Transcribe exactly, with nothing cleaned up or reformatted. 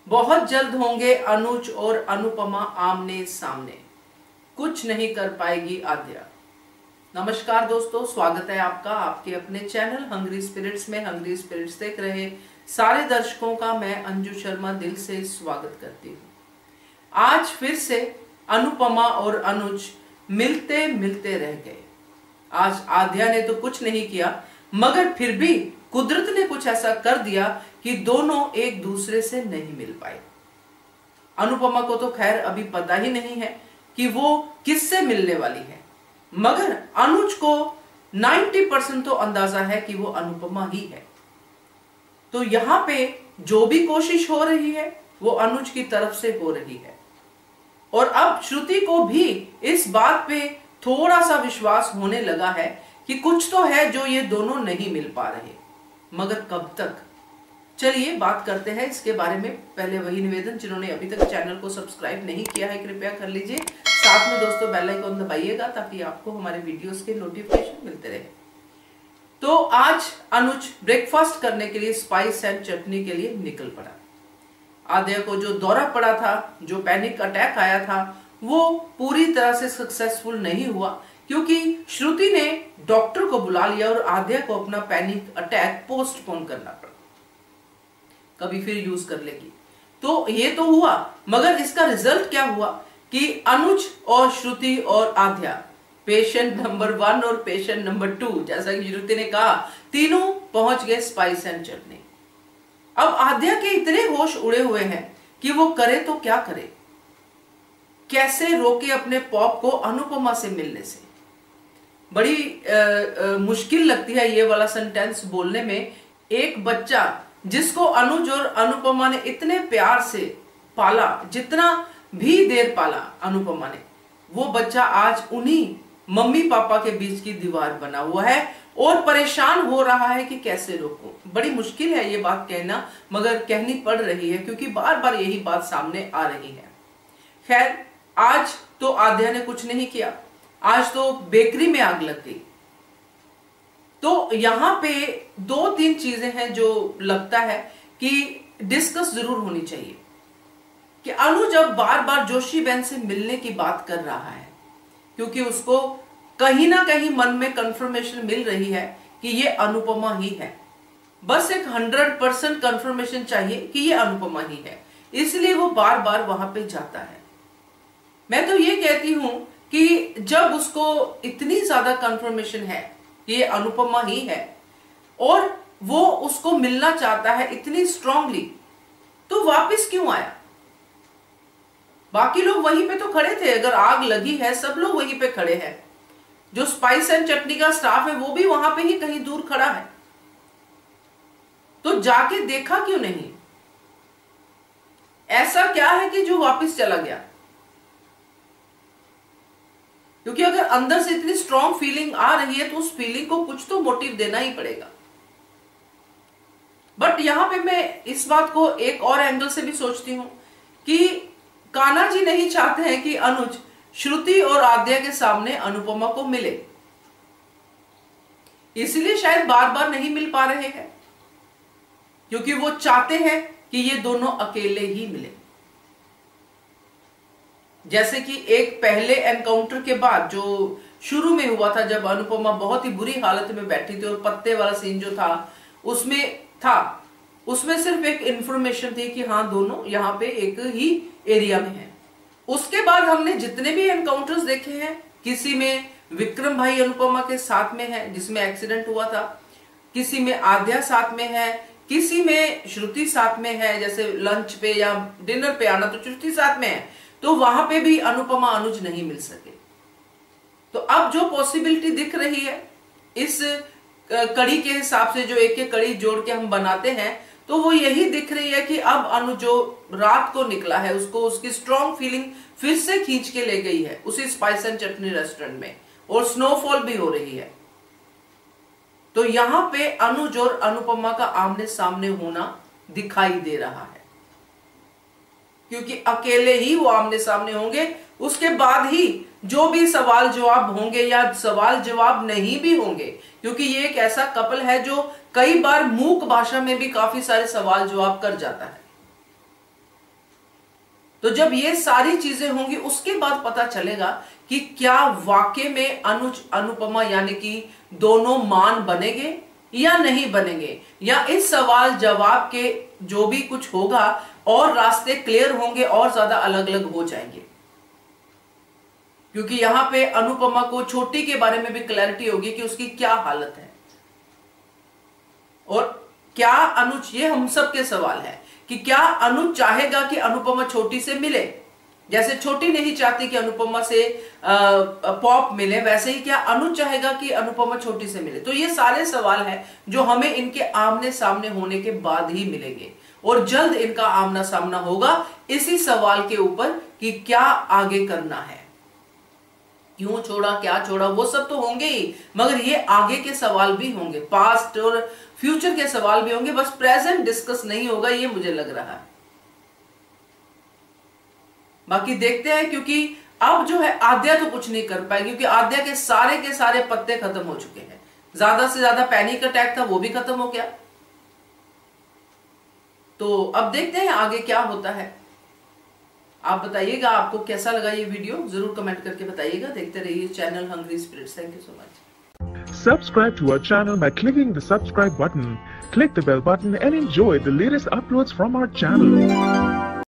बहुत जल्द होंगे अनुज और अनुपमा आमने सामने, कुछ नहीं कर पाएगी आद्या। नमस्कार दोस्तों, स्वागत है आपका आपके अपने चैनल हंग्री स्पिरिट्स में। हंग्री स्पिरिट्स देख रहे सारे दर्शकों का मैं अंजू शर्मा दिल से स्वागत करती हूँ। आज फिर से अनुपमा और अनुज मिलते मिलते रह गए। आज आद्या ने तो कुछ नहीं किया, मगर फिर भी कुदरत ने कुछ ऐसा कर दिया कि दोनों एक दूसरे से नहीं मिल पाए। अनुपमा को तो खैर अभी पता ही नहीं है कि वो किससे मिलने वाली है, मगर अनुज को नब्बे परसेंट तो अंदाजा है कि वो अनुपमा ही है। तो यहां पे जो भी कोशिश हो रही है वो अनुज की तरफ से हो रही है, और अब श्रुति को भी इस बात पे थोड़ा सा विश्वास होने लगा है कि कुछ तो है जो ये दोनों नहीं मिल पा रहे, मगर कब तक। चलिए बात करते हैं इसके बारे में। पहले वही निवेदन, जिन्होंने अभी तक चैनल को सब्सक्राइब नहीं किया है कृपया कर लीजिए। साथ में दोस्तों बेल आइकन दबाइएगा ताकि आपको हमारे वीडियोस के नोटिफिकेशन मिलते रहे। तो आज अनुज ब्रेकफास्ट करने के लिए स्पाइस एंड चटनी के लिए निकल पड़ा। आद्या को जो दौरा पड़ा था, जो पैनिक अटैक आया था, वो पूरी तरह से सक्सेसफुल नहीं हुआ, क्योंकि श्रुति ने डॉक्टर को बुला लिया और आद्या को अपना पैनिक अटैक पोस्टपोन करना पड़ा, कभी फिर यूज कर लेगी। तो ये तो हुआ, मगर इसका रिजल्ट क्या हुआ कि अनुज और श्रुति और आद्या, पेशेंट नंबर वन और पेशेंट नंबर टू, जैसा कि श्रुति ने कहा, तीनों पहुंच गए स्पाइस एंड चटनी। अब आद्या के इतने होश उड़े हुए हैं कि वो करे तो क्या करे, कैसे रोके अपने पॉप को अनुपमा से मिलने से। बड़ी आ, आ, मुश्किल लगती है ये वाला सेंटेंस बोलने में। एक बच्चा जिसको अनुज और अनुपमा ने इतने प्यार से पाला, जितना भी देर पाला अनुपमा ने, वो बच्चा आज उन्हीं मम्मी पापा के बीच की दीवार बना हुआ है और परेशान हो रहा है कि कैसे रोकूं। बड़ी मुश्किल है ये बात कहना, मगर कहनी पड़ रही है क्योंकि बार बार यही बात सामने आ रही है। खैर, आज तो आद्या ने कुछ नहीं किया, आज तो बेकरी में आग लग गई। तो यहां पे दो तीन चीजें हैं जो लगता है कि डिस्कस जरूर होनी चाहिए। कि अनुज अब बार बार जोशी बहन से मिलने की बात कर रहा है क्योंकि उसको कहीं ना कहीं मन में कंफर्मेशन मिल रही है कि ये अनुपमा ही है। बस एक हंड्रेड परसेंट कंफर्मेशन चाहिए कि ये अनुपमा ही है, इसलिए वो बार बार वहां पे जाता है। मैं तो ये कहती हूं कि जब उसको इतनी ज्यादा कंफर्मेशन है कि ये अनुपमा ही है और वो उसको मिलना चाहता है इतनी स्ट्रांगली, तो वापस क्यों आया? बाकी लोग वहीं पे तो खड़े थे, अगर आग लगी है सब लोग वहीं पे खड़े हैं। जो स्पाइस एंड चटनी का स्टाफ है वो भी वहां पे ही कहीं दूर खड़ा है, तो जाके देखा क्यों नहीं? ऐसा क्या है कि जो वापस चला गया? क्योंकि अगर अंदर से इतनी स्ट्रांग फीलिंग आ रही है तो उस फीलिंग को कुछ तो मोटिव देना ही पड़ेगा। बट यहां पे मैं इस बात को एक और एंगल से भी सोचती हूं कि कान्हा जी नहीं चाहते हैं कि अनुज श्रुति और आद्या के सामने अनुपमा को मिले, इसलिए शायद बार बार नहीं मिल पा रहे हैं, क्योंकि वो चाहते हैं कि ये दोनों अकेले ही मिले। जैसे कि एक पहले एनकाउंटर के बाद जो शुरू में हुआ था, जब अनुपमा बहुत ही बुरी हालत में बैठी थी और पत्ते वाला सीन जो था उसमें था, उसमें सिर्फ एक इंफॉर्मेशन थी कि हाँ दोनों यहाँ पे एक ही एरिया में है। उसके बाद हमने जितने भी एनकाउंटर्स देखे हैं, किसी में विक्रम भाई अनुपमा के साथ में है जिसमें एक्सीडेंट हुआ था, किसी में आद्या साथ में है, किसी में श्रुति साथ में है, जैसे लंच पे या डिनर पे आना तो श्रुति साथ में है, तो वहां पे भी अनुपमा अनुज नहीं मिल सके। तो अब जो पॉसिबिलिटी दिख रही है इस कड़ी के हिसाब से, जो एक एक कड़ी जोड़ के हम बनाते हैं, तो वो यही दिख रही है कि अब अनु जो रात को निकला है उसको उसकी स्ट्रॉन्ग फीलिंग फिर से खींच के ले गई है उसी स्पाइस एंड चटनी रेस्टोरेंट में, और स्नोफॉल भी हो रही है। तो यहां पे अनुज और अनुपमा का आमने सामने होना दिखाई दे रहा है, क्योंकि अकेले ही वो आमने सामने होंगे। उसके बाद ही जो भी सवाल जवाब होंगे या सवाल जवाब नहीं भी होंगे, क्योंकि ये एक ऐसा कपल है जो कई बार मूक भाषा में भी काफी सारे सवाल जवाब कर जाता है। तो जब ये सारी चीजें होंगी उसके बाद पता चलेगा कि क्या वाकई में अनुज अनुपमा यानी कि दोनों मान बनेंगे या नहीं बनेंगे, या इस सवाल जवाब के जो भी कुछ होगा और रास्ते क्लियर होंगे और ज्यादा अलग अलग हो जाएंगे। क्योंकि यहां पे अनुपमा को छोटी के बारे में भी क्लैरिटी होगी कि उसकी क्या हालत है और क्या अनुज, ये हम सब के सवाल है कि क्या अनुज चाहेगा कि अनुपमा छोटी से मिले, जैसे छोटी नहीं चाहती कि अनुपमा से पॉप मिले, वैसे ही क्या अनुज चाहेगा कि अनुपमा छोटी से मिले। तो ये सारे सवाल हैं जो हमें इनके आमने सामने होने के बाद ही मिलेंगे और जल्द इनका आमना सामना होगा इसी सवाल के ऊपर कि क्या आगे करना है, क्यों छोड़ा, क्या छोड़ा, वो सब तो होंगे ही, मगर ये आगे के सवाल भी होंगे, पास्ट और फ्यूचर के सवाल भी होंगे, बस प्रेजेंट डिस्कस नहीं होगा, ये मुझे लग रहा है। बाकी देखते हैं, क्योंकि अब जो है आद्या तो कुछ नहीं कर पाएगी, क्योंकि आद्या के सारे के सारे पत्ते खत्म हो चुके हैं। ज्यादा से ज्यादा पैनिक अटैक था, वो भी खत्म हो गया। तो अब देखते हैं आगे क्या होता है। आप बताइएगा आपको कैसा लगा ये वीडियो, जरूर कमेंट करके बताइएगा। देखते रहिए channel hungry spirits. Thank you so much. Subscribe to our channel by clicking the subscribe button. Click the bell button and enjoy the latest uploads from our channel.